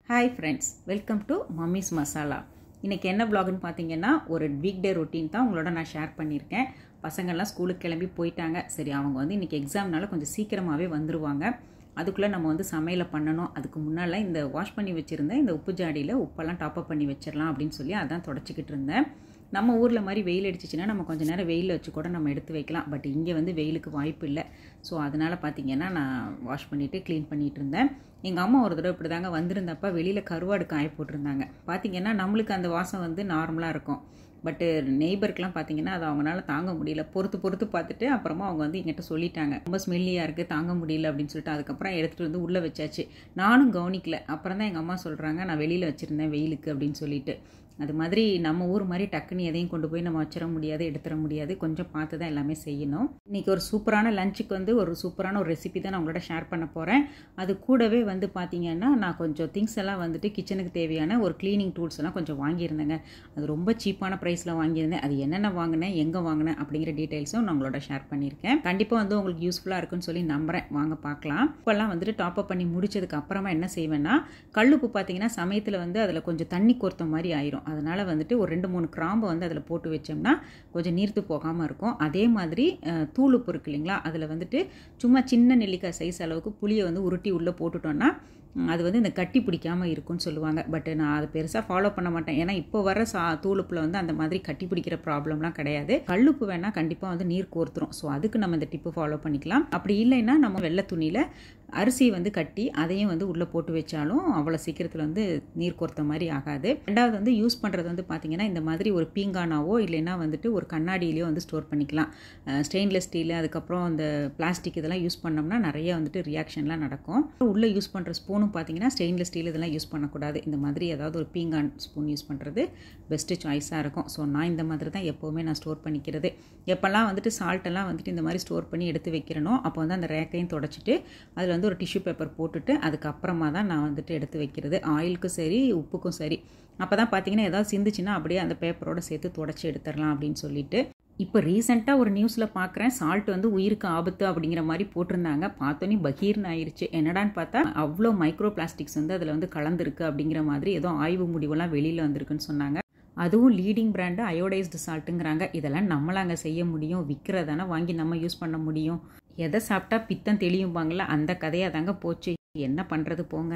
Hi friends, welcome to mummy's masala. இன்றைக்கி என்ன vlogன்னு பார்த்தீங்கன்னா, ஒரு வீக் டே ரொட்டீன் தான் உங்களோட நான் ஷேர் பண்ணியிருக்கேன். பசங்கள்லாம் ஸ்கூலுக்கு கிளம்பி போயிட்டாங்க. சரி, அவங்க வந்து இன்றைக்கி எக்ஸாம்னால கொஞ்சம் சீக்கிரமாகவே வந்துடுவாங்க. அதுக்குள்ளே நம்ம வந்து சமையலை பண்ணணும். அதுக்கு முன்னால் இந்த வாஷ் பண்ணி வச்சுருந்தேன் இந்த உப்பு ஜாடியில் உப்பெல்லாம் டாப்அப் பண்ணி வச்சிடலாம் அப்படின்னு சொல்லி அதான் தொடச்சிக்கிட்டு இருந்தேன். நம்ம ஊரில் மாதிரி வெயில் அடிச்சிச்சின்னா நம்ம கொஞ்சம் நேரம் வெயிலில் வச்சு கூட நம்ம எடுத்து வைக்கலாம். பட் இங்கே வந்து வெயிலுக்கு வாய்ப்பு இல்லை. ஸோ அதனால் பார்த்திங்கன்னா நான் வாஷ் பண்ணிவிட்டு க்ளீன் பண்ணிகிட்டு இருந்தேன். எங்கள் அம்மா ஒரு தடவை இப்படி தாங்க வந்திருந்தப்போ வெளியில் கருவாடு காய போட்டிருந்தாங்க. பார்த்திங்கன்னா நம்மளுக்கு அந்த வாசம் வந்து நார்மலாக இருக்கும். பட்டு நெய்பருக்கெலாம் பார்த்திங்கன்னா அது அவங்களால தாங்க முடியல. பொறுத்து பார்த்துட்டு அப்புறமா அவங்க வந்து எங்கிட்ட சொல்லிட்டாங்க, ரொம்ப ஸ்மெல்லியாக இருக்குது, தாங்க முடியல அப்படின்னு சொல்லிட்டு அதுக்கப்புறம் எடுத்துகிட்டு வந்து உள்ளே வச்சாச்சு. நானும் கவனிக்கல. அப்புறம் தான் எங்கள் அம்மா சொல்கிறாங்க, நான் வெளியில் வச்சுருந்தேன் வெயிலுக்கு அப்படின்னு சொல்லிட்டு. அது மாதிரி நம்ம ஊர் மாதிரி டக்குன்னு எதையும் கொண்டு போய் நம்ம வச்சிட முடியாது, எடுத்துட முடியாது. கொஞ்சம் பார்த்து தான் எல்லாமே செய்யணும். இன்றைக்கி ஒரு சூப்பரான லஞ்சுக்கு வந்து ஒரு சூப்பரான ஒரு ரெசிபி தான் நான் உங்களோட ஷேர் பண்ண போகிறேன். அது கூடவே வந்து பார்த்திங்கன்னா நான் கொஞ்சம் திங்ஸ் எல்லாம் வந்துட்டு கிச்சனுக்கு தேவையான ஒரு க்ளீனிங் டூல்ஸ் எல்லாம் கொஞ்சம் வாங்கியிருந்தேங்க. அது ரொம்ப சீப்பான ப்ரைஸில் வாங்கியிருந்தேன். அது என்னென்ன வாங்கினேன், எங்கே வாங்கினேன் அப்படிங்கிற டீட்டெயில்ஸும் நான் உங்களோட ஷேர் பண்ணியிருக்கேன். கண்டிப்பாக வந்து உங்களுக்கு யூஸ்ஃபுல்லாக இருக்குன்னு சொல்லி நம்புகிறேன். வாங்க பார்க்கலாம். இப்போல்லாம் வந்துட்டு டாப்அப் பண்ணி முடிச்சதுக்கு அப்புறமா என்ன செய்வேன்னா, கல்லுப்பு பார்த்திங்கன்னா சமயத்தில் வந்து அதில் கொஞ்சம் தண்ணி கோர்த்த மாதிரி ஆயிரும். அதனால் வந்துட்டு ஒரு 2-3 கிராம்பை வந்து அதில் போட்டு வச்சோம்னா கொஞ்சம் நீர்த்து போகாமல் இருக்கும். அதே மாதிரி தூளுப்பு இருக்கு இல்லைங்களா, அதில் வந்துட்டு சும்மா சின்ன நெல்லிக்காய் சைஸ் அளவுக்கு புளியை வந்து உருட்டி உள்ளே போட்டுட்டோன்னா அது வந்து இந்த கட்டி பிடிக்காமல் இருக்குன்னு சொல்லுவாங்க. பட் நான் அதை பெருசாக ஃபாலோ பண்ண மாட்டேன். ஏன்னா இப்போ வர தூளுப்பில் வந்து அந்த மாதிரி கட்டி பிடிக்கிற ப்ராப்ளம்லாம் கிடையாது. கல்லுப்பு வேணால் கண்டிப்பாக வந்து நீர் கோர்த்துரும். ஸோ அதுக்கு நம்ம இந்த டிப்பு ஃபாலோ பண்ணிக்கலாம். அப்படி இல்லைன்னா நம்ம வெள்ளை துணியில் அரிசி வந்து கட்டி அதையும் வந்து உள்ளே போட்டு வச்சாலும் அவ்வளோ சீக்கிரத்தில் வந்து நீர் கோர்த்த மாதிரி ஆகாது. ரெண்டாவது வந்து யூஸ் பண்ணுறது வந்து பார்த்திங்கன்னா இந்த மாதிரி ஒரு பீங்கானாவோ இல்லைன்னா வந்துட்டு ஒரு கண்ணாடியிலையோ வந்து ஸ்டோர் பண்ணிக்கலாம். ஸ்டெயின்லெஸ் ஸ்டீலு அதுக்கப்புறம் இந்த பிளாஸ்டிக் இதெல்லாம் யூஸ் பண்ணோம்னா நிறைய வந்துட்டு ரியாக்ஷன்லாம் நடக்கும். உள்ளே யூஸ் பண்ணுற ஸ்பூனும் பார்த்திங்கன்னா ஸ்டெயின்லெஸ் ஸ்டீல் இதெல்லாம் யூஸ் பண்ணக்கூடாது. இந்த மாதிரி ஏதாவது ஒரு பீங்கான் ஸ்பூன் யூஸ் பண்ணுறது பெஸ்ட்டு சாய்ஸாக இருக்கும். ஸோ நான் இந்த மாதிரி தான் எப்போவுமே நான் ஸ்டோர் பண்ணிக்கிறது. எப்போல்லாம் வந்துட்டு சால்ட்டெல்லாம் வந்துட்டு இந்த மாதிரி ஸ்டோர் பண்ணி எடுத்து வைக்கிறனோ அப்போ வந்து அந்த ரேக்கையும் தொடச்சிட்டு அதில் வந்து ஒரு டிஷ்யூ பேப்பர் போட்டுட்டு அதுக்கப்புறமா தான் நான் வந்துட்டு எடுத்து வைக்கிறது. ஆயிலுக்கும் சரி உப்புக்கும் சரி. அப்போ தான் பார்த்தீங்கன்னா ஏதாவது சிந்துச்சுன்னா அப்படியே அந்த பேப்பரோட சேர்த்து தொடச்சி எடுத்துடலாம் அப்படின்னு சொல்லிட்டு. இப்போ ரீசெண்டாக ஒரு நியூஸில் பார்க்குறேன், சால்ட் வந்து உயிருக்கு ஆபத்து அப்படிங்கிற மாதிரி போட்டிருந்தாங்க. பார்த்தோன்னே பகீர்னு ஆயிடுச்சு. என்னடான்னு பார்த்தா அவ்வளோ மைக்ரோ பிளாஸ்டிக்ஸ் வந்து அதில் வந்து கலந்துருக்கு அப்படிங்கிற மாதிரி ஏதோ ஆய்வு முடிவெல்லாம் வெளியில் வந்திருக்குன்னு சொன்னாங்க. அதுவும் லீடிங் பிராண்டு அயோடைஸ்டு சால்ட்டுங்கிறாங்க. இதெல்லாம் நம்மளாங்க செய்ய முடியும்? விற்கிறதானே வாங்கி நம்ம யூஸ் பண்ண முடியும். எதை சாப்பிட்டா பித்தம் தெளியும்பாங்கள, அந்த கதையாக தாங்க போச்சு. என்ன பண்ணுறது போங்க.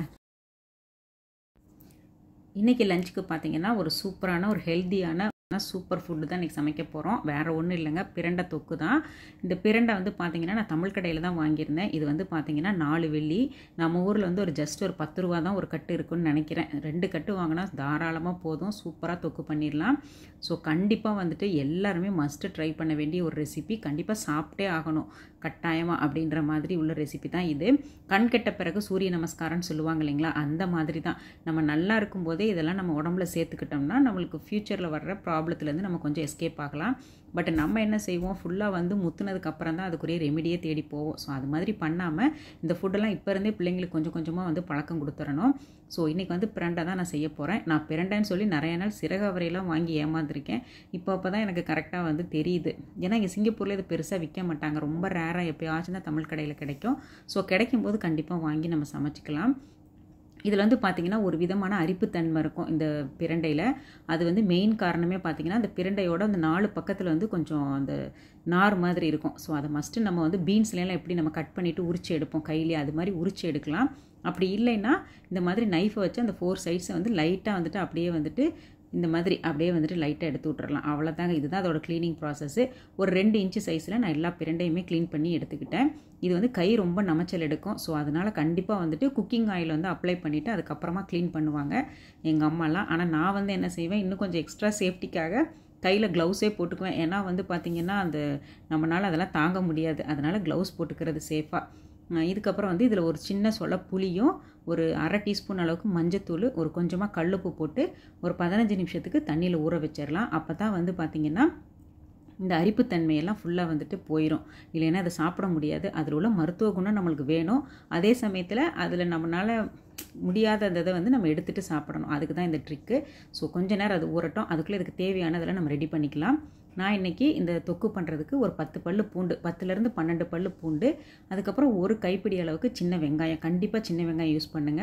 இன்றைக்கி லஞ்சுக்கு பார்த்தீங்கன்னா ஒரு சூப்பரான ஒரு ஹெல்த்தியான சூப்பர் ஃபுட்டு தான் இன்றைக்கி சமைக்க போகிறோம். வேறு ஒன்றும் இல்லைங்க, பிரண்டை தொக்கு தான். இந்த பிரண்டை வந்து பார்த்திங்கன்னா நான் தமிழ் கடையில் தான் வாங்கியிருந்தேன். இது வந்து பார்த்திங்கன்னா 4 வெள்ளி. நம்ம ஊரில் வந்து ஒரு ஜஸ்ட் ஒரு 10 ரூபா தான் ஒரு கட்டு இருக்குன்னு நினைக்கிறேன். 2 கட்டு வாங்கினா தாராளமாக போதும். சூப்பராக தொக்கு பண்ணிடலாம். ஸோ கண்டிப்பாக வந்துட்டு எல்லாருமே மஸ்ட்டு ட்ரை பண்ண வேண்டிய ஒரு ரெசிபி. கண்டிப்பாக சாப்பிட்டே ஆகணும் கட்டாயமாக அப்படின்ற மாதிரி உள்ள ரெசிபி தான் இது. கண் கெட்ட பிறகு சூரிய நமஸ்காரம்னு சொல்லுவாங்க இல்லைங்களா, அந்த மாதிரி தான். நம்ம நல்லா இருக்கும்போதே இதெல்லாம் நம்ம உடம்புல சேர்த்துக்கிட்டோம்னா நம்மளுக்கு ஃப்யூச்சரில் வர்ற ப்ராப்ளத்துலேருந்து நம்ம கொஞ்சம் எஸ்கேப் ஆகலாம். பட் நம்ம என்ன செய்வோம், ஃபுல்லாக வந்து முத்துனதுக்கு அப்புறம் தான் அதுக்குரிய ரெமிடியே தேடி போவோம். ஸோ அது மாதிரி பண்ணாமல் இந்த ஃபுட்டெல்லாம் இப்போ இருந்தே பிள்ளைங்களுக்கு கொஞ்சம் கொஞ்சமாக வந்து பழக்கம் கொடுத்துடணும். ஸோ இன்றைக்கி வந்து பிரண்டை தான் நான் செய்ய போகிறேன். நான் பிரண்டைன்னு சொல்லி நிறைய நாள் சிறகு அவரையெல்லாம் வாங்கி ஏமாந்துருக்கேன். இப்போ தான் எனக்கு கரெக்டாக வந்து தெரியுது. ஏன்னா இங்கே சிங்கப்பூரில் இது பெருசாக விற்க மாட்டாங்க. ரொம்ப ரேராக எப்போயாச்சும் தான் தமிழ் கடையில் கிடைக்கும். ஸோ கிடைக்கும்போது கண்டிப்பாக வாங்கி நம்ம சமைச்சிக்கலாம். இதில் வந்து பார்த்திங்கன்னா ஒரு விதமான அரிப்புத்தன்மை இருக்கும் இந்த பிரண்டையில். அது வந்து மெயின் காரணமே பார்த்திங்கன்னா அந்த பிரண்டையோட அந்த 4 பக்கத்தில் வந்து கொஞ்சம் அந்த நார் மாதிரி இருக்கும். ஸோ அதை மஸ்ட்டு நம்ம வந்து பீன்ஸ்லாம் எப்படி நம்ம கட் பண்ணிவிட்டு உரிச்சு எடுப்போம் கையிலே, அது மாதிரி உரிச்சு எடுக்கலாம். அப்படி இல்லைன்னா இந்த மாதிரி நைஃபை வச்சு அந்த 4 சைட்ஸை வந்து லைட்டாக வந்துட்டு அப்படியே வந்துட்டு இந்த மாதிரி அப்படியே வந்துட்டு லைட்டாக எடுத்து விட்டுறலாம். அவ்வளோதாங்க. இதுதான் அதோட க்ளீனிங் ப்ராசஸ்ஸு. ஒரு 2 இன்ச்சு சைஸில் நான் எல்லா பிரண்டையுமே க்ளீன் பண்ணி எடுத்துக்கிட்டேன். இது வந்து கை ரொம்ப நமைச்சல் எடுக்கும். ஸோ அதனால் கண்டிப்பாக வந்துட்டு குக்கிங் ஆயில் வந்து அப்ளை பண்ணிவிட்டு அதுக்கப்புறமா க்ளீன் பண்ணுவாங்க எங்கள் அம்மாலாம். ஆனால் நான் வந்து என்ன செய்வேன், இன்னும் கொஞ்சம் எக்ஸ்ட்ரா சேஃப்டிக்காக கையில் க்ளவுஸே போட்டுக்குவேன். ஏன்னா வந்து பார்த்திங்கன்னா அந்த நம்மளால் அதெல்லாம் தாங்க முடியாது. அதனால் க்ளவுஸ் போட்டுக்கிறது சேஃபாக. இதுக்கப்புறம் வந்து இதில் ஒரு சின்ன சொல புளியும் ஒரு 1/2 டீஸ்பூன் அளவுக்கு மஞ்சத்தூள் ஒரு கொஞ்சமாக கல்லுப்பு போட்டு ஒரு 15 நிமிஷத்துக்கு தண்ணியில் ஊற வச்சிடலாம். அப்போ தான் வந்து பார்த்திங்கன்னா இந்த அரிப்புத்தன்மையெல்லாம் ஃபுல்லாக வந்துட்டு போயிடும். இல்லைன்னா அதை சாப்பிட முடியாது. அதில் உள்ள மருத்துவ குணம் நம்மளுக்கு வேணும். அதே சமயத்தில் அதில் நம்மளால் முடியாத அந்த இதை வந்து நம்ம எடுத்துகிட்டு சாப்பிடணும். அதுக்கு தான் இந்த ட்ரிக்கு. ஸோ கொஞ்ச நேரம் அது ஊறட்டும். அதுக்குள்ளே இதுக்கு தேவையானதெல்லாம் நம்ம ரெடி பண்ணிக்கலாம். நான் இன்றைக்கி இந்த தொக்கு பண்ணுறதுக்கு ஒரு 10 பல்லு பூண்டு, 10லேருந்து 12 பல்லு பூண்டு, அதுக்கப்புறம் ஒரு கைப்பிடி அளவுக்கு சின்ன வெங்காயம், கண்டிப்பாக சின்ன வெங்காயம் யூஸ் பண்ணுங்கள்.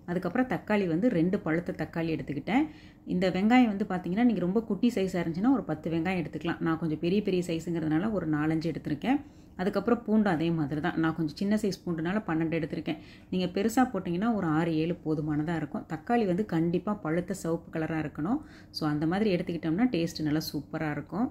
அதுக்கப்புறம் தக்காளி வந்து 2 பழுத்த தக்காளி எடுத்துக்கிட்டேன். இந்த வெங்காயம் வந்து பார்த்திங்கன்னா நீங்கள் ரொம்ப குட்டி சைஸாக இருந்துச்சுன்னா ஒரு 10 வெங்காயம் எடுத்துக்கலாம். நான் கொஞ்சம் பெரிய பெரிய சைஸுங்கிறதுனால ஒரு 4-5 எடுத்திருக்கேன். அதுக்கப்புறம் பூண்டு அதே மாதிரி தான். நான் கொஞ்சம் சின்ன சைஸ் பூண்டுனால 12 எடுத்திருக்கேன். நீங்கள் பெருசாக போட்டிங்கன்னா ஒரு 6-7 போதுமானதாக இருக்கும். தக்காளி வந்து கண்டிப்பாக பழுத்த சிவப்பு கலராக இருக்கணும். ஸோ அந்த மாதிரி எடுத்துக்கிட்டோம்னா டேஸ்ட்டு நல்லா சூப்பராக இருக்கும்.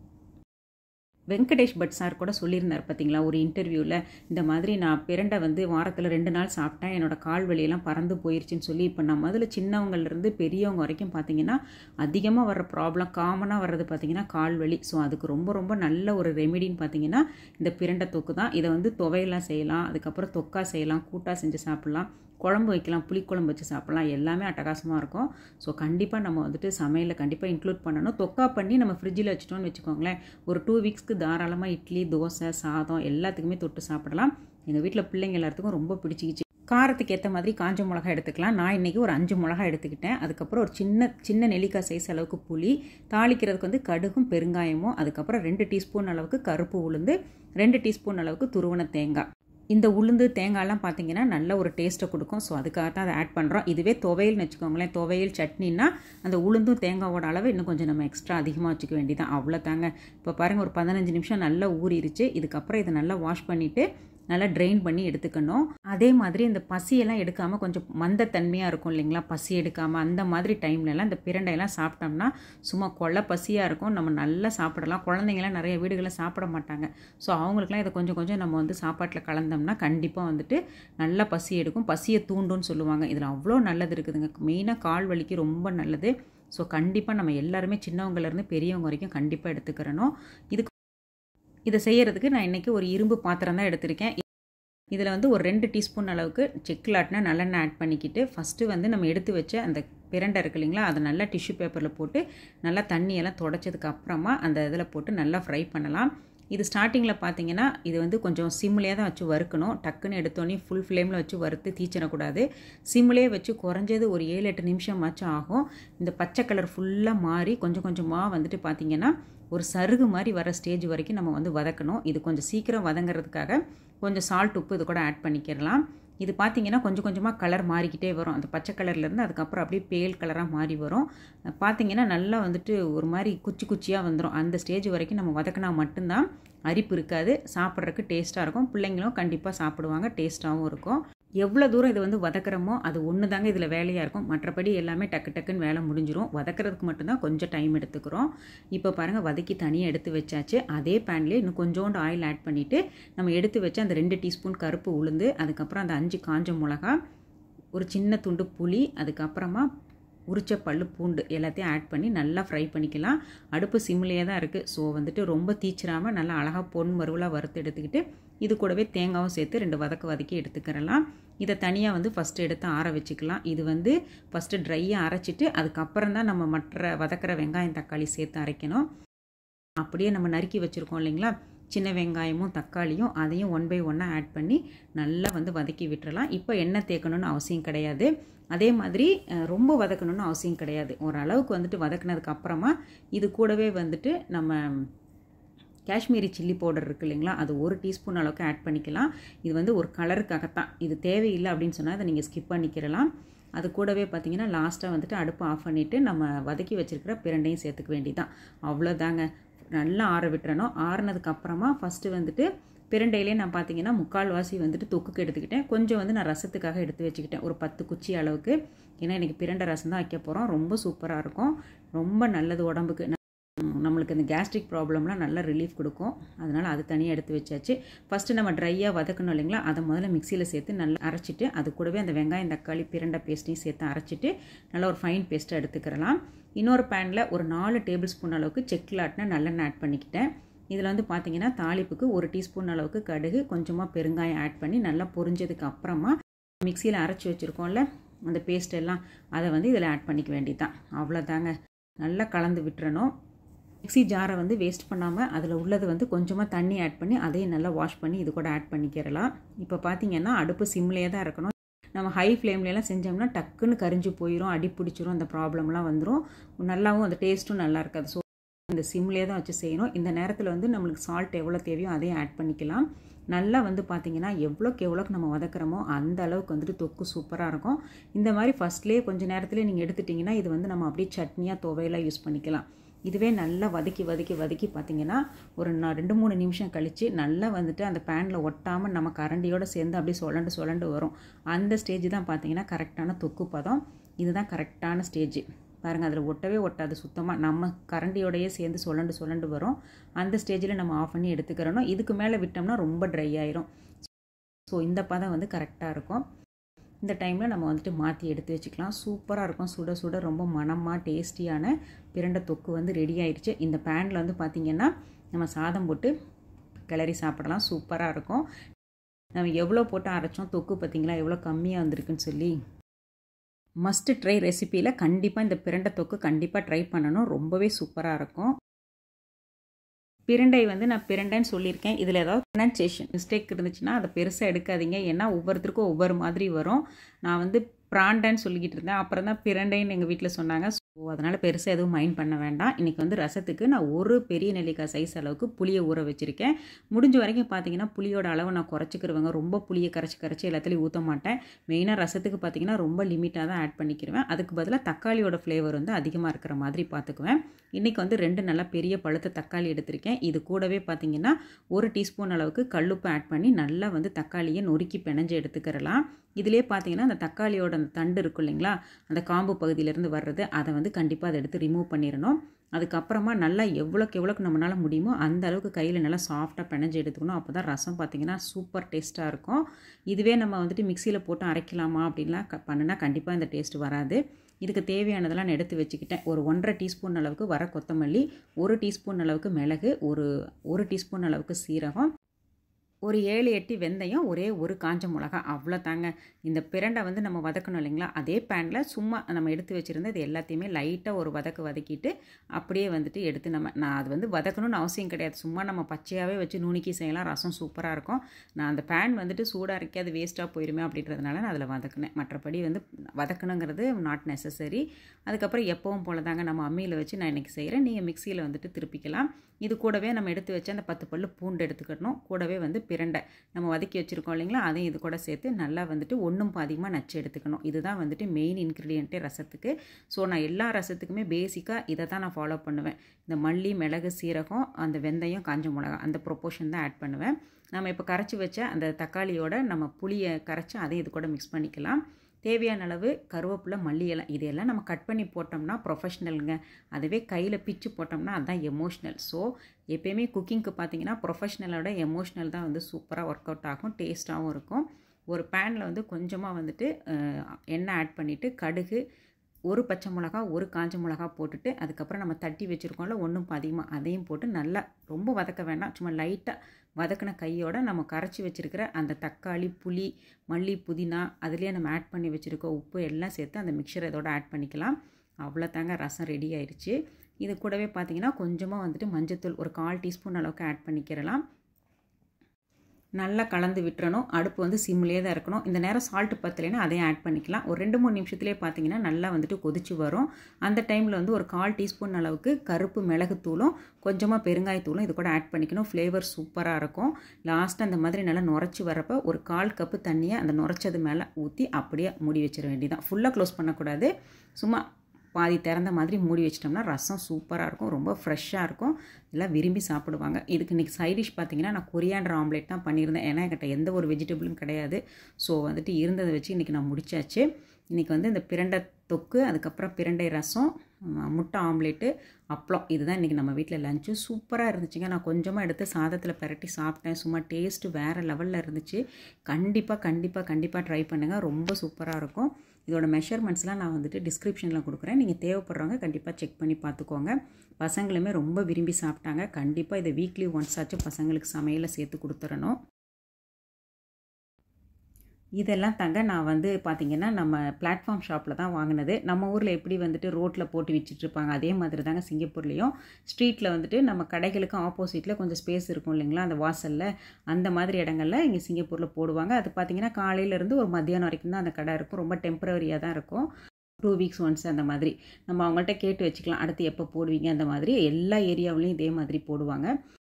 வெங்கடேஷ் பட் சார் கூட சொல்லியிருந்தார் பார்த்தீங்களா ஒரு இன்டர்வியூவில், இந்த மாதிரி நான் பிரண்டை வந்து வாரத்தில் 2 நாள் சாப்பிட்டேன், என்னோடய கால் வலியெல்லாம் பறந்து போயிடுச்சுன்னு சொல்லி. இப்போ நம்ம அதில் சின்னவங்கலேருந்து பெரியவங்க வரைக்கும் பார்த்திங்கன்னா அதிகமாக வர்ற ப்ராப்ளம் காமனாக வர்றது பார்த்திங்கன்னா கால் வலி. ஸோ அதுக்கு ரொம்ப ரொம்ப நல்ல ஒரு ரெமிடின்னு பார்த்திங்கன்னா இந்த பிரண்டை தொக்கு தான். இதை வந்து துவையெல்லாம் செய்யலாம், அதுக்கப்புறம் தொக்கா செய்யலாம், கூட்டாக செஞ்சு சாப்பிட்லாம், குழம்பு வைக்கலாம், புளிக்குழம்பு வச்சு சாப்பிட்லாம், எல்லாமே அட்டகாசமாக இருக்கும். ஸோ கண்டிப்பாக நம்ம வந்துட்டு சமையலில் கண்டிப்பாக இன்க்ளூட் பண்ணணும். தொக்கா பண்ணி நம்ம ஃப்ரிட்ஜில் வச்சுட்டோன்னு வச்சுக்கோங்களேன், ஒரு 2 வீக்ஸ்க்கு தாராளமாக இட்லி, தோசை, சாதம் எல்லாத்துக்குமே தொட்டு சாப்பிடலாம். எங்கள் வீட்டில் பிள்ளைங்க எல்லாத்துக்கும் ரொம்ப பிடிச்சிக்கிச்சு. காரத்துக்கு ஏற்ற மாதிரி காஞ்ச மிளகா எடுத்துக்கலாம். நான் இன்றைக்கி ஒரு 5 மிளகா எடுத்துக்கிட்டேன். அதுக்கப்புறம் ஒரு சின்ன நெல்லிக்காய் சைஸ் அளவுக்கு புளி, தாளிக்கிறதுக்கு வந்து கடுகும் பெருங்காயமும், அதுக்கப்புறம் 2 டீஸ்பூன் அளவுக்கு கருப்பு உளுந்து, 2 டீஸ்பூன் அளவுக்கு துருவன தேங்காய். இந்த உளுந்து தேங்காயெல்லாம் பார்த்திங்கன்னா நல்ல ஒரு டேஸ்ட்டை கொடுக்கும். ஸோ அதுக்காக தான் அதை ஆட் பண்ணுறோம். இதுவே துவையல்னு வச்சுக்கோங்களேன், துவையல் சட்னின்னா அந்த உளுந்தும் தேங்காவோட அளவு இன்னும் கொஞ்சம் நம்ம எக்ஸ்ட்ரா அதிகமாக வச்சுக்க வேண்டியதான், அவ்வளோ தாங்க. இப்போ பாருங்கள் ஒரு 15 நிமிஷம் நல்லா ஊறிடுச்சு. இதுக்கப்புறம் இதை நல்லா வாஷ் பண்ணிவிட்டு நல்லா ட்ரெயின் பண்ணி எடுத்துக்கணும். அதே மாதிரி இந்த பசியெல்லாம் எடுக்காமல் கொஞ்சம் மந்தத்தன்மையாக இருக்கும் இல்லைங்களா, பசி எடுக்காமல் அந்த மாதிரி டைம்லலாம் இந்த பிரண்டையெல்லாம் சாப்பிட்டோம்னா சும்மா கொள்ள பசியாக இருக்கும், நம்ம நல்லா சாப்பிடலாம். குழந்தைங்களாம் நிறைய வீடுகளில் சாப்பிட மாட்டாங்க. ஸோ அவங்களுக்குலாம் இதை கொஞ்சம் கொஞ்சம் நம்ம வந்து சாப்பாட்டில் கலந்தோம்னா கண்டிப்பாக வந்துட்டு நல்லா பசி எடுக்கும், பசியை தூண்டுன்னு சொல்லுவாங்க. இதில் அவ்வளோ நல்லது இருக்குதுங்க. மெயினாக கால் வலிக்கு ரொம்ப நல்லது. ஸோ கண்டிப்பாக நம்ம எல்லாருமே சின்னவங்கலேருந்து பெரியவங்க வரைக்கும் கண்டிப்பாக எடுத்துக்கிறணும். இதை செய்கிறதுக்கு நான் இன்றைக்கி ஒரு இரும்பு பாத்திரம் தான் எடுத்திருக்கேன். இதில் வந்து ஒரு 2 டீஸ்பூன் அளவுக்கு செக்கிலாட்டினா நல்லெண்ணெய் ஆட் பண்ணிக்கிட்டு ஃபஸ்ட்டு வந்து நம்ம எடுத்து வச்ச அந்த பிரண்டை இருக்கு இல்லைங்களா, அதை நல்லா டிஷ்யூ பேப்பரில் போட்டு நல்லா தண்ணியெல்லாம் தொடச்சதுக்கு அப்புறமா அந்த இதில் போட்டு நல்லா ஃப்ரை பண்ணலாம். இது ஸ்டார்டிங்கில் பார்த்தீங்கன்னா இது வந்து கொஞ்சம் சிம்லேயே தான் வச்சு வறுக்கணும். டக்குன்னு எடுத்தோன்னே ஃபுல் ஃப்ளேமில் வச்சு வறுத்து தீச்சிடக்கூடாது. சிம்லேயே வச்சு குறைஞ்சது ஒரு 7-8 நிமிஷமாச்சும் ஆகும். இந்த பச்சை கலர் ஃபுல்லாக மாறி கொஞ்சம் கொஞ்சமாக வந்துட்டு பார்த்திங்கன்னா ஒரு சருகு மாதிரி வர ஸ்டேஜ் வரைக்கும் நம்ம வந்து வதக்கணும். இது கொஞ்சம் சீக்கிரம் வதங்கிறதுக்காக கொஞ்சம் சால்ட், உப்பு இது கூட ஆட் பண்ணிக்கிறலாம். இது பார்த்திங்கன்னா கொஞ்சம் கொஞ்சமாக கலர் மாறிக்கிட்டே வரும். அந்த பச்சை கலர்லேருந்து அதுக்கப்புறம் அப்படியே பேல் கலராக மாறி வரும். பார்த்திங்கன்னா நல்லா வந்துட்டு ஒரு மாதிரி குச்சியாக வந்துடும். அந்த ஸ்டேஜ் வரைக்கும் நம்ம வதக்கினா மட்டும்தான் அரிப்பு இருக்காது, சாப்பிட்றதுக்கு டேஸ்ட்டாக இருக்கும். பிள்ளைங்களும் கண்டிப்பாக சாப்பிடுவாங்க, டேஸ்ட்டாகவும் இருக்கும். எவ்வளோ தூரம் இது வந்து வதக்குறோமோ அது ஒன்று தாங்க இதில் வேலையாக இருக்கும். மற்றபடி எல்லாமே டக்குன்னு வேலை முடிஞ்சிடும். வதக்கிறதுக்கு மட்டும்தான் கொஞ்சம் டைம் எடுத்துக்கிறோம். இப்போ பாருங்கள் வதக்கி தனியாக எடுத்து வச்சாச்சு. அதே பேன்லேயே இன்னும் கொஞ்சோண்டு ஆயில் ஆட் பண்ணிவிட்டு நம்ம எடுத்து வச்ச அந்த 2 டீஸ்பூன் கருப்பு உளுந்து, அதுக்கப்புறம் அந்த 5 காஞ்ச மிளகா, ஒரு சின்ன துண்டு புளி, அதுக்கப்புறமா உரிச்ச பல்லு பூண்டு எல்லாத்தையும் ஆட் பண்ணி நல்லா ஃப்ரை பண்ணிக்கலாம். அடுப்பு சிம்லேயே தான் இருக்குது. ஸோ வந்துட்டு ரொம்ப தீச்சிராமல் நல்லா அழகாக பொன் மறுவலாக வறுத்து எடுத்துக்கிட்டு இது கூடவே தேங்காயும் சேர்த்து 2 வதக்கி எடுத்துக்கிறலாம். இதை தனியாக வந்து ஃபஸ்ட்டு எடுத்து ஆற வச்சுக்கலாம். இது வந்து ஃபஸ்ட்டு ட்ரையாக அரைச்சிட்டு அதுக்கப்புறம் தான் நம்ம மற்ற வதக்கிற வெங்காயம் தக்காளி சேர்த்து அரைக்கணும். அப்படியே நம்ம நறுக்கி வச்சுருக்கோம் இல்லைங்களா சின்ன வெங்காயமும் தக்காளியும், அதையும் 1 by 1 ஆட் பண்ணி நல்லா வந்து வதக்கி விட்டுறலாம். இப்போ எண்ணெய் தேக்கணும்னு அவசியம் கிடையாது. அதே மாதிரி ரொம்ப வதக்கணும்னு அவசியம் கிடையாது. ஓரளவுக்கு வந்துட்டு வதக்கினதுக்கு அப்புறமா இது கூடவே வந்துட்டு நம்ம காஷ்மீரி சில்லி பவுடர் இருக்குது இல்லைங்களா, அது 1 டீஸ்பூன் அளவுக்கு ஆட் பண்ணிக்கலாம். இது வந்து ஒரு கலருக்காகத்தான், இது தேவையில்லை அப்படின்னு சொன்னால் அதை நீங்கள் ஸ்கிப் பண்ணிக்கிறலாம். அது கூடவே பார்த்தீங்கன்னா லாஸ்ட்டாக வந்துட்டு அடுப்பு ஆஃப் பண்ணிவிட்டு நம்ம வதக்கி வச்சுருக்கிற பிரண்டையும் சேர்த்துக்க வேண்டியதான். அவ்வளோதாங்க. நல்லா ஆற விட்டுறணும். ஆறுனதுக்கு அப்புறமா ஃபஸ்ட்டு வந்துட்டு பிரண்டையிலே நான் பார்த்தீங்கன்னா 3/4 வந்துட்டு தொக்குக்கு எடுத்துக்கிட்டேன். கொஞ்சம் வந்து நான் ரசத்துக்காக எடுத்து வச்சுக்கிட்டேன், ஒரு 10 குச்சி அளவுக்கு. ஏன்னா இன்றைக்கி பிரண்டை ரசம் தான் வைக்க போகிறோம். ரொம்ப சூப்பராக இருக்கும், ரொம்ப நல்லது உடம்புக்கு. நம்மளுக்கு இந்த கேஸ்ட்ரிக் ப்ராப்ளம்லாம் நல்லா ரிலீஃப் கொடுக்கும். அதனால் அது தனியாக எடுத்து வச்சாச்சு. ஃபஸ்ட்டு நம்ம ட்ரையாக வதக்கணும் இல்லைங்களா, அதை முதல்ல மிக்சியில் சேர்த்து நல்லா அரைச்சிட்டு அது கூடவே அந்த வெங்காயம் தக்காளி பிரண்டை பேஸ்ட்டையும் சேர்த்து அரைச்சிட்டு நல்லா ஒரு ஃபைன் பேஸ்ட்டாக எடுத்துக்கிறலாம். இன்னொரு பேனில் ஒரு 4 டேபிள் ஸ்பூன் அளவுக்கு செக்கிலாட்டினா நல்லெண்ணெய் ஆட் பண்ணிக்கிட்டேன். இதில் வந்து பார்த்திங்கன்னா தாளிப்புக்கு 1 டீஸ்பூன் அளவுக்கு கடுகு, கொஞ்சமாக பெருங்காயம் ஆட் பண்ணி நல்லா பொரிஞ்சதுக்கு அப்புறமா மிக்சியில் அரைச்சி வச்சுருக்கோம்ல அந்த பேஸ்ட் எல்லாம் அதை வந்து இதில் ஆட் பண்ணிக்க வேண்டியதான். அவ்வளோதாங்க. நல்லா கலந்து விட்டுறணும். மிக்ஸி ஜாரை வந்து வேஸ்ட் பண்ணாமல் அதில் உள்ளது வந்து கொஞ்சமாக தண்ணி ஆட் பண்ணி அதையும் நல்லா வாஷ் பண்ணி இது கூட ஆட் பண்ணிக்கிறலாம். இப்போ பார்த்திங்கன்னா அடுப்பு சிம்லேயே தான் இருக்கணும். நம்ம ஹை ஃப்ளேம்லலாம் செஞ்சோம்னா டக்குன்னு கரிஞ்சு போயிடும், அடி பிடிச்சிரும், அந்த ப்ராப்ளம்லாம் வந்துடும். நல்லாவும் அந்த டேஸ்ட்டும் நல்லா இருக்காது. ஸோ இந்த சிம்லேயே தான் வச்சு செய்யணும். இந்த நேரத்தில் வந்து நம்மளுக்கு சால்ட் எவ்வளோ தேவையோ அதையும் ஆட் பண்ணிக்கலாம். நல்லா வந்து பார்த்திங்கன்னா எவ்வளோக்கு நம்ம வதக்குறோமோ அந்த அளவுக்கு வந்துட்டு தொக்கு சூப்பராக இருக்கும். இந்த மாதிரி ஃபஸ்ட்லேயே கொஞ்சம் நேரத்துலேயே நீங்கள் எடுத்துட்டிங்கன்னா இது வந்து நம்ம அப்படியே சட்னியாக துவையெல்லாம் யூஸ் பண்ணிக்கலாம். இதுவே நல்லா வதக்கி பார்த்திங்கன்னா ஒரு 2-3 நிமிஷம் கழித்து நல்லா வந்துட்டு அந்த பேனில் ஒட்டாமல் நம்ம கரண்டியோடு சேர்ந்து அப்படியே சுழண்டு வரும். அந்த ஸ்டேஜ் தான் பார்த்திங்கன்னா கரெக்டான தொக்கு பதம். இதுதான் கரெக்டான ஸ்டேஜ். பாருங்கள், அதில் ஒட்டவே ஒட்டாது சுத்தமாக. நம்ம கரண்டியோடையே சேர்ந்து சுழண்டு வரும். அந்த ஸ்டேஜில் நம்ம ஆஃப் பண்ணி எடுத்துக்கிறணும். இதுக்கு மேலே விட்டோம்னா ரொம்ப ட்ரை ஆயிரும். ஸோ இந்த பதம் வந்து கரெக்டாக இருக்கும். இந்த டைமில் நம்ம வந்துட்டு மாற்றி எடுத்து வச்சுக்கலாம். சூப்பராக இருக்கும். சுட சுட ரொம்ப மணமாக டேஸ்டியான பிரண்டை தொக்கு வந்து ரெடி ஆயிடுச்சு. இந்த பேனில் வந்து பார்த்திங்கன்னா நம்ம சாதம் போட்டு கிளறி சாப்பிடலாம். சூப்பராக இருக்கும். நம்ம எவ்வளோ போட்டு அரைச்சோம் தொக்கு பார்த்திங்களா எவ்வளோ கம்மியாக வந்திருக்குன்னு சொல்லி. மஸ்ட் ட்ரை ரெசிப்பியில் கண்டிப்பாக இந்த பிரண்டை தொக்கு கண்டிப்பாக ட்ரை பண்ணணும். ரொம்பவே சூப்பராக இருக்கும். பிரண்டை வந்து நான் பிரண்டைன்னு சொல்லியிருக்கேன். இதில் ஏதாவது ப்ரொனன்சியேஷன் மிஸ்டேக் இருந்துச்சுன்னா அதை பெருசாக எடுக்காதீங்க. ஏன்னா ஒவ்வொருத்தருக்கும் ஒவ்வொரு மாதிரி வரும். நான் வந்து பிராண்டைன்னு சொல்லிக்கிட்டு இருந்தேன். அப்புறம் தான் பிரண்டைன்னு எங்கள் வீட்டில் சொன்னாங்க. ஸோ அதனால் பெருசாக எதுவும் மைண்ட் பண்ண வேண்டாம். இன்றைக்கி வந்து ரசத்துக்கு நான் ஒரு பெரிய நெல்லிக்காய் சைஸ் அளவுக்கு புளியை ஊற வச்சுருக்கேன். முடிஞ்ச வரைக்கும் பார்த்தீங்கன்னா புளியோட அளவை நான் குறைச்சிக்கிருவேங்க. ரொம்ப புளியை கரைச்சி எல்லாத்துலேயும் ஊற்ற மாட்டேன். மெயினாக ரசத்துக்கு பார்த்தீங்கன்னா ரொம்ப லிமிட்டாக தான் ஆட் பண்ணிக்கிருவேன். அதுக்கு பதிலாக தக்காளியோட ஃப்ளேவர் வந்து அதிகமாக இருக்கிற மாதிரி பார்த்துக்குவேன். இன்றைக்கி வந்து 2 நல்லா பெரிய பழுத்த தக்காளி எடுத்திருக்கேன். இது கூடவே பார்த்தீங்கன்னா 1 டீஸ்பூன் அளவுக்கு கல்லுப்பு ஆட் பண்ணி நல்லா வந்து தக்காளியை நொறுக்கி பிணைஞ்சு எடுத்துக்கிறலாம். இதிலே பார்த்தீங்கன்னா அந்த தக்காளியோட அந்த தண்டு இருக்கும் இல்லைங்களா, அந்த காம்பு பகுதியிலேருந்து வர்றது, அதை வந்து கண்டிப்பாக அதை எடுத்து ரிமூவ் பண்ணிடணும். அதுக்கப்புறமா நல்லா எவ்வளோக்கு நம்மளால் முடியுமோ அந்த அளவுக்கு கையில் நல்லா சாஃப்டாக பிணைஞ்சு எடுத்துக்கணும். அப்போ தான் ரசம் பார்த்திங்கன்னா சூப்பர் டேஸ்ட்டாக இருக்கும். இதுவே நம்ம வந்துட்டு மிக்சியில் போட்டு அரைக்கலாமா அப்படின்லாம் பண்ணுனா கண்டிப்பாக இந்த டேஸ்ட் வராது. இதுக்கு தேவையானதெல்லாம் நான் எடுத்து வச்சுக்கிட்டேன். ஒரு 1.5 டீஸ்பூன் அளவுக்கு வர கொத்தமல்லி, 1 டீஸ்பூன் அளவுக்கு மிளகு, ஒரு டீஸ்பூன் அளவுக்கு சீரகம், ஒரு 7-8 வெந்தயம், ஒரே ஒரு காஞ்ச மிளகா, அவ்வளோதாங்க. இந்த பிரண்டை வந்து நம்ம வதக்கணும் இல்லைங்களா, அதே பேனில் சும்மா நம்ம எடுத்து வச்சுருந்த இது எல்லாத்தையுமே லைட்டாக ஒரு வதக்கிட்டு அப்படியே வந்துட்டு எடுத்து நான் அது வந்து வதக்கணும்னு அவசியம் கிடையாது. சும்மா நம்ம பச்சையாகவே வச்சு நுணுக்கி செய்யலாம். ரசம் சூப்பராக இருக்கும். நான் அந்த பேன் வந்துட்டு சூடாக இருக்கே, அது வேஸ்ட்டாக போயிருமே அப்படின்றதுனால நான் அதில் வதக்கினேன். மற்றபடி வந்து வதக்கணுங்கிறது நாட் நெசசரி. அதுக்கப்புறம் எப்பவும் போல தாங்க நம்ம அம்மியில் வச்சு நான் இன்றைக்கி செய்கிறேன். நீங்கள் மிக்சியில் வந்துட்டு திருப்பிக்கலாம். இது கூடவே நம்ம எடுத்து வச்சு அந்த 10 பல்லு பூண்டு எடுத்துக்கணும். கூடவே வந்து பிரண்டை நம்ம வதக்கி வச்சுருக்கோம் இல்லைங்களா, அதையும் இது கூட சேர்த்து நல்லா வந்துட்டு ஒன்றும் பாதியமாக நச்சு எடுத்துக்கணும். இதுதான் வந்துட்டு மெயின் இன்க்ரீடியண்ட்டே ரசத்துக்கு. ஸோ நான் எல்லா ரசத்துக்குமே பேசிக்காக இதை தான் நான் ஃபாலோ பண்ணுவேன். இந்த மல்லி, மிளகு, சீரகம், அந்த வெந்தயம், காஞ்ச மிளகா, அந்த ப்ரொப்போர்ஷன் தான் ஆட் பண்ணுவேன். நம்ம இப்போ கரைச்சி வச்ச அந்த தக்காளியோட நம்ம புளியை கரைச்சி அதையும் இது கூட மிக்ஸ் பண்ணிக்கலாம். தேவையான அளவு கருவேப்பிலை, மல்லி இலை, இதையெல்லாம் நம்ம கட் பண்ணி போட்டோம்னா ப்ரொஃபஷ்னலுங்க. அதுவே கையில் பிச்சு போட்டோம்னா அதுதான் எமோஷ்னல். ஸோ எப்போயுமே குக்கிங்க்கு பார்த்தீங்கன்னா ப்ரொஃபஷ்னலோட எமோஷ்னல் தான் வந்து சூப்பராக ஒர்க் அவுட் ஆகும், டேஸ்ட்டாகவும் இருக்கும். ஒரு பேனில் வந்து கொஞ்சமாக வந்துட்டு எண்ணெய் ஆட் பண்ணிவிட்டு கடுகு, ஒரு பச்சை மிளகா, ஒரு காஞ்ச மிளகா போட்டுட்டு அதுக்கப்புறம் நம்ம தட்டி வச்சுருக்கோம்ல ஒன்றும் அதிகமாக அதையும் போட்டு நல்லா ரொம்ப வதக்க வேண்டாம். சும்மா லைட்டாக வதக்கின கையோட நம்ம கரைச்சி வச்சுருக்கிற அந்த தக்காளி, புளி, மல்லி, புதினா, அதுலேயே நம்ம ஆட் பண்ணி வச்சுருக்க உப்பு எல்லாம் சேர்த்து அந்த மிக்சர் இதோட ஆட் பண்ணிக்கலாம். அவ்வளோதாங்க, ரசம் ரெடி ஆயிடுச்சு. இது கூடவே பார்த்தீங்கன்னா கொஞ்சமாக வந்துட்டு மஞ்சத்தூள் ஒரு 1/4 டீஸ்பூன் அளவுக்கு ஆட் பண்ணிக்கிறலாம். நல்லா கலந்து விட்டுறணும். அடுப்பு வந்து சிம்லேயே தான் இருக்கணும். இந்த நேரம் சால்ட்டு பத்தலைன்னா அதையும் ஆட் பண்ணிக்கலாம். ஒரு 2-3 நிமிஷத்துலேயே பார்த்தீங்கன்னா நல்லா வந்துட்டு கொதிச்சு வரும். அந்த டைமில் வந்து ஒரு 1/4 டீஸ்பூன் அளவுக்கு கருப்பு மிளகுத்தூளும் கொஞ்சமாக பெருங்காயத்தூளும் இது கூட ஆட் பண்ணிக்கணும். ஃப்ளேவர் சூப்பராக இருக்கும். லாஸ்ட்டாக அந்த மாதிரி நல்லா நுரைச்சி வரப்போ ஒரு 1/4 கப்பு தண்ணியை அந்த நுரைச்சது மேலே ஊற்றி அப்படியே மூடி வச்சிட வேண்டியதான். ஃபுல்லாக க்ளோஸ் பண்ணக்கூடாது. சும்மா பாதி திறந்த மாதிரி மூடி வச்சிட்டோம்னா ரசம் சூப்பராக இருக்கும். ரொம்ப ஃப்ரெஷ்ஷாக இருக்கும். எல்லாம் விரும்பி சாப்பிடுவாங்க. இதுக்கு இன்றைக்கி சைடிஷ் பார்த்திங்கன்னா நான் கொரியாண்டர் ஆம்லேட் தான் பண்ணியிருந்தேன். ஏன்னா என்கிட்ட எந்த ஒரு வெஜிடபிளும் கிடையாது. ஸோ வந்துட்டு இருந்ததை வச்சு இன்றைக்கி நான் முடிச்சாச்சு. இன்றைக்கி வந்து இந்த பிரண்டை தொக்கு, அதுக்கப்புறம் பிரண்டை ரசம், முட்டை ஆம்லேட்டு, அப்பளம், இதுதான் இன்றைக்கி நம்ம வீட்டில் லஞ்சு. சூப்பராக இருந்துச்சுங்க. நான் கொஞ்சமாக எடுத்து சாதத்தில் பரட்டி சாப்பிட்டேன். சும்மா டேஸ்ட்டு வேறு லெவலில் இருந்துச்சு. கண்டிப்பாக ட்ரை பண்ணுங்கள். ரொம்ப சூப்பராக இருக்கும். இதோட மெஷர்மெண்ட்ஸ்லாம் நான் வந்துட்டு டிஸ்கிரிப்ஷனில் கொடுக்குறேன். நீங்கள் தேவைப்படுறவங்க கண்டிப்பாக செக் பண்ணி பார்த்துக்கோங்க. பசங்களுமே ரொம்ப விரும்பி சாப்பிட்டாங்க. கண்டிப்பாக இதை வீக்லி ஒன்ஸ் ஆச்சும் பசங்களுக்கு சமையலை சேர்த்து கொடுத்துடணும். இதெல்லாம் தாங்க நான் வந்து பார்த்திங்கன்னா நம்ம பிளாட்ஃபார்ம் ஷாப்பில் தான் வாங்கினது. நம்ம ஊரில் எப்படி வந்துட்டு ரோட்டில் போட்டு வச்சுட்ருப்பாங்க அதே மாதிரி தாங்க சிங்கப்பூர்லேயும் ஸ்ட்ரீட்டில் வந்துட்டு நம்ம கடைகளுக்கு ஆப்போசிட்டில் கொஞ்சம் ஸ்பேஸ் இருக்கும் இல்லைங்களா, அந்த வாசலில், அந்த மாதிரி இடங்கள்ல இங்கே சிங்கப்பூரில் போடுவாங்க. அது பார்த்திங்கன்னா காலையிலேருந்து ஒரு மத்தியானம் வரைக்கும் தான் அந்த கடை இருக்கும். ரொம்ப டெம்பரரியாக தான் இருக்கும். 2 வீக்ஸ் ஒன்ஸ் அந்த மாதிரி நம்ம அவங்கள்ட்ட கேட்டு வச்சுக்கலாம், அடுத்து எப்போ போடுவீங்க. அந்த மாதிரி எல்லா ஏரியாவிலையும் இதே மாதிரி போடுவாங்க.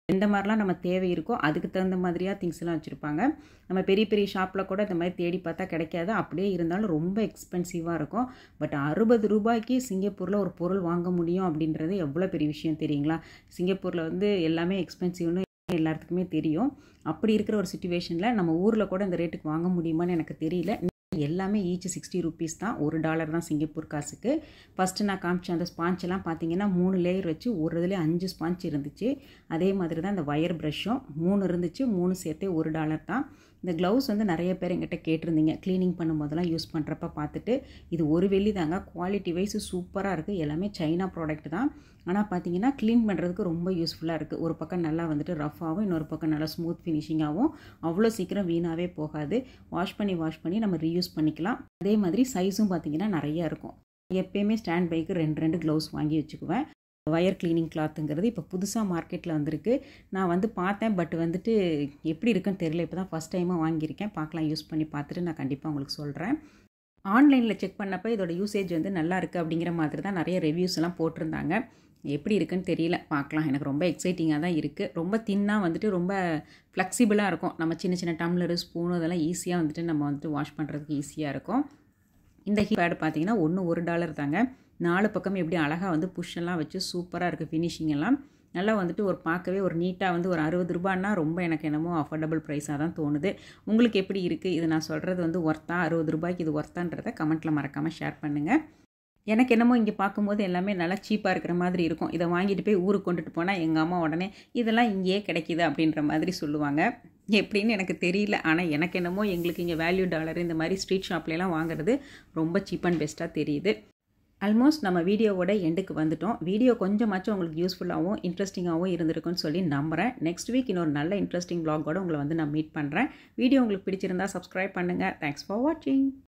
எந்த மாதிரிலாம் நம்ம தேவை இருக்கோ அதுக்கு தகுந்த மாதிரியாக திங்ஸ்லாம் வச்சுருப்பாங்க. நம்ம பெரிய பெரிய ஷாப்பில் கூட இந்த மாதிரி தேடி பார்த்தா கிடைக்காது. அப்படியே இருந்தாலும் ரொம்ப எக்ஸ்பென்சிவாக இருக்கும். பட் ₹60 சிங்கப்பூரில் ஒரு பொருள் வாங்க முடியும் அப்படின்றது எவ்வளோ பெரிய விஷயம் தெரியுங்களா? சிங்கப்பூரில் வந்து எல்லாமே எக்ஸ்பென்சிவ்னு எல்லாத்துக்குமே தெரியும். அப்படி இருக்கிற ஒரு சிச்சுவேஷனில் நம்ம ஊரில் கூட இந்த ரேட்டுக்கு வாங்க முடியுமான்னு எனக்கு தெரியல. எல்லாமே ஈச் ₹60 தான். $1 தான் சிங்கப்பூர் காசுக்கு. ஃபஸ்ட்டு நான் காமிச்ச அந்த ஸ்பாஞ்செல்லாம் பார்த்தீங்கன்னா 3 லேயர் வச்சு ஒரு இதுலேயே 5 ஸ்பாஞ்ச் இருந்துச்சு. அதே மாதிரி தான் இந்த ஒயர் ப்ரஷ்ஷும் 3 இருந்துச்சு. 3 சேர்த்தே $1 தான். இந்த க்ளவுஸ் வந்து நிறைய பேர் எங்கிட்ட கேட்டிருந்தீங்க. க்ளீனிங் பண்ணும்போதெல்லாம் யூஸ் பண்ணுறப்ப பார்த்துட்டு இது ஒரு வெள்ளி தாங்க. குவாலிட்டி வைஸ் சூப்பராக இருக்குது. எல்லாமே சைனா ப்ராடக்ட் தான். ஆனால் பார்த்தீங்கன்னா க்ளீன் பண்ணுறதுக்கு ரொம்ப யூஸ்ஃபுல்லாக இருக்குது. ஒரு பக்கம் நல்லா வந்துட்டு ரஃப்பாகவும் இன்னொரு பக்கம் நல்லா ஸ்மூத் ஃபினிஷிங்காகவும் அவ்வளோ சீக்கிரம் வீணாகவே போகாது. வாஷ் பண்ணி நம்ம ரீயூஸ் பண்ணிக்கலாம். அதே மாதிரி சைஸும் பார்த்தீங்கன்னா நிறையா இருக்கும். எப்பயுமே ஸ்டாண்ட் பைக்கு 2 க்ளவுஸ் வாங்கி வச்சுக்குவேன். ஒயர் க்ளீனிங் கிளாத்துங்கிறது இப்போ புதுசாக மார்க்கெட்டில் வந்திருக்கு. நான் வந்து பார்த்தேன். பட் வந்துட்டு எப்படி இருக்குன்னு தெரியல. இப்போ தான் ஃபஸ்ட் டைமாக வாங்கியிருக்கேன். பார்க்கலாம், யூஸ் பண்ணி பார்த்துட்டு நான் கண்டிப்பாக உங்களுக்கு சொல்கிறேன். ஆன்லைனில் செக் பண்ணப்போ இதோட யூசேஜ் வந்து நல்லா இருக்குது அப்படிங்கிற மாதிரி தான் நிறைய ரிவ்யூஸ் எல்லாம் போட்டிருந்தாங்க. எப்படி இருக்குன்னு தெரியல, பார்க்கலாம். எனக்கு ரொம்ப எக்ஸைட்டிங்காக தான் இருக்குது. ரொம்ப தின்னாக வந்துட்டு ரொம்ப ஃப்ளெக்சிபிளாக இருக்கும். நம்ம சின்ன சின்ன டம்ளரு ஸ்பூனு இதெல்லாம் ஈஸியாக வந்துட்டு நம்ம வந்துட்டு வாஷ் பண்ணுறதுக்கு ஈஸியாக இருக்கும். இந்த ஹீட் பேட் பார்த்தீங்கன்னா $1 தாங்க. 4 பக்கம் எப்படி அழகாக வந்து புஷ்ஷெல்லாம் வச்சு சூப்பராக இருக்குது. ஃபினிஷிங் எல்லாம் நல்லா வந்துட்டு ஒரு பார்க்கவே ஒரு நீட்டாக வந்து ஒரு ₹60 ரொம்ப எனக்கு என்னமோ அஃபோர்டபுள் ப்ரைஸாக தான் தோணுது. உங்களுக்கு எப்படி இருக்குது? இது நான் சொல்கிறது வந்து ஒர்த்தா? ₹60 இது ஒர்த்தான்றதை கமெண்ட்டில் மறக்காமல் ஷேர் பண்ணுங்கள். எனக்கு என்னமோ இங்கே பார்க்கும்போது எல்லாமே நல்லா சீப்பாக இருக்கிற மாதிரி இருக்கும். இதை வாங்கிட்டு போய் ஊருக்கு கொண்டுட்டு போனால் எங்கள் அம்மா உடனே இதெல்லாம் இங்கேயே கிடைக்கிது அப்படின்ற மாதிரி சொல்லுவாங்க. எப்படின்னு எனக்கு தெரியல. ஆனால் எனக்கு என்னமோ எங்களுக்கு இங்கே வேல்யூ டாலர் இந்த மாதிரி ஸ்ட்ரீட் ஷாப்லாம் வாங்குறது ரொம்ப சீப் அண்ட் பெஸ்ட்டாக தெரியுது. ஆல்மோஸ்ட் நம்ம வீடியோவோட எண்டுக்கு வந்துட்டோம். வீடியோ கொஞ்சமாச்சும் உங்களுக்கு யூஸ்ஃபுல்லாகவும் இன்ட்ரெஸ்டிங்காகவும் இருந்திருக்குன்னு சொல்லி நம்புகிறேன். நெக்ஸ்ட் வீக் இன்னொரு நல்ல இன்ட்ரெஸ்டிங் வ்ளாகோட உங்களை வந்து நான் மீட் பண்ணுறேன். வீடியோ உங்களுக்கு பிடிச்சிருந்தா சப்ஸ்கிரைப் பண்ணுங்கள். தேங்க்ஸ் ஃபார் வாட்சிங்.